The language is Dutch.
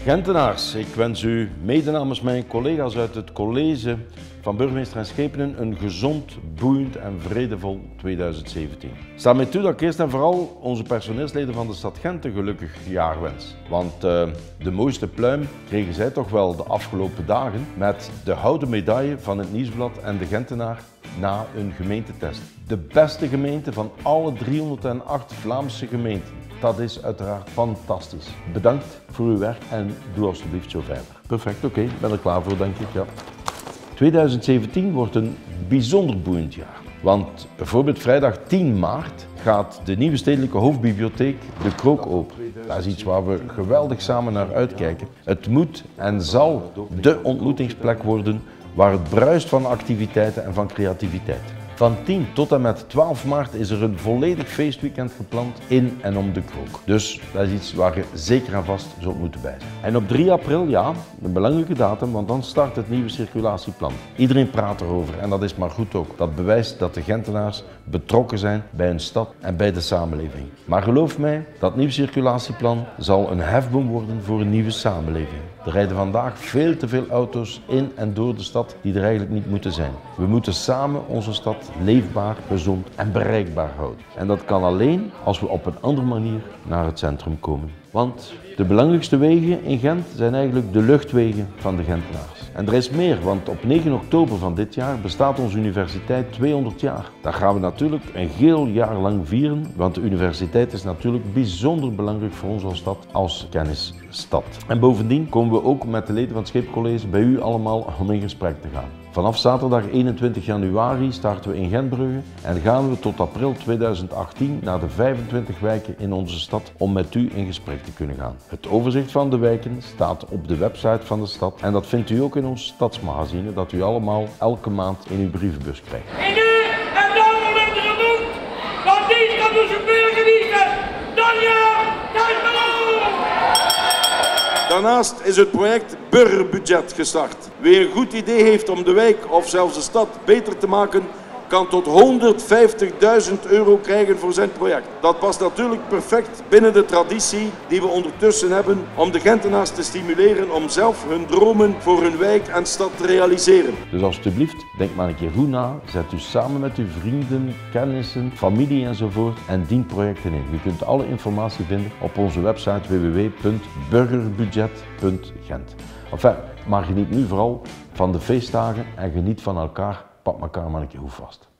Gentenaars, ik wens u mede namens mijn collega's uit het college van burgemeester en schepenen een gezond, boeiend en vredevol 2017. Sta mij toe dat ik eerst en vooral onze personeelsleden van de stad Gent een gelukkig jaar wens. Want de mooiste pluim kregen zij toch wel de afgelopen dagen met de houten medaille van het Nieuwsblad en de Gentenaar na een gemeentetest. De beste gemeente van alle 308 Vlaamse gemeenten. Dat is uiteraard fantastisch. Bedankt voor uw werk en doe alstublieft zo verder. Perfect, oké, ik ben er klaar voor, denk ik. Ja. 2017 wordt een bijzonder boeiend jaar. Want bijvoorbeeld vrijdag 10 maart gaat de nieuwe stedelijke hoofdbibliotheek De Krook open. Dat is iets waar we geweldig samen naar uitkijken. Het moet en zal de ontmoetingsplek worden waar het bruist van activiteiten en van creativiteit. Van 10 tot en met 12 maart is er een volledig feestweekend gepland in en om De Krook. Dus dat is iets waar je zeker en vast zult moeten bij zijn. En op 3 april, ja, een belangrijke datum, want dan start het nieuwe circulatieplan. Iedereen praat erover en dat is maar goed ook. Dat bewijst dat de Gentenaars betrokken zijn bij hun stad en bij de samenleving. Maar geloof mij, dat nieuwe circulatieplan zal een hefboom worden voor een nieuwe samenleving. Er rijden vandaag veel te veel auto's in en door de stad die er eigenlijk niet moeten zijn. We moeten samen onze stad leefbaar, gezond en bereikbaar houden. En dat kan alleen als we op een andere manier naar het centrum komen. Want de belangrijkste wegen in Gent zijn eigenlijk de luchtwegen van de Gentenaars. En er is meer, want op 9 oktober van dit jaar bestaat onze universiteit 200 jaar. Dat gaan we natuurlijk een heel jaar lang vieren, want de universiteit is natuurlijk bijzonder belangrijk voor ons als stad, als kennisstad. En bovendien komen we ook met de leden van het Scheepcollege bij u allemaal om in gesprek te gaan. Vanaf zaterdag 21 januari starten we in Gentbrugge en gaan we tot april 2018 naar de 25 wijken in onze stad om met u in gesprek te kunnen gaan. Het overzicht van de wijken staat op de website van de stad en dat vindt u ook in ons stadsmagazine dat u allemaal elke maand in uw brievenbus krijgt. En nu en dan wordt er genoemd, want die kan dus gebeuren genieten. Daarnaast is het project Burgerbudget gestart. Wie een goed idee heeft om de wijk of zelfs de stad beter te maken, kan tot 150.000 euro krijgen voor zijn project. Dat past natuurlijk perfect binnen de traditie die we ondertussen hebben om de Gentenaars te stimuleren om zelf hun dromen voor hun wijk en stad te realiseren. Dus alstublieft, denk maar een keer goed na, zet u samen met uw vrienden, kennissen, familie enzovoort en dien projecten in. U kunt alle informatie vinden op onze website www.burgerbudget.gent. Enfin, maar geniet nu vooral van de feestdagen en geniet van elkaar. Pak elkaar maar een keer goed vast.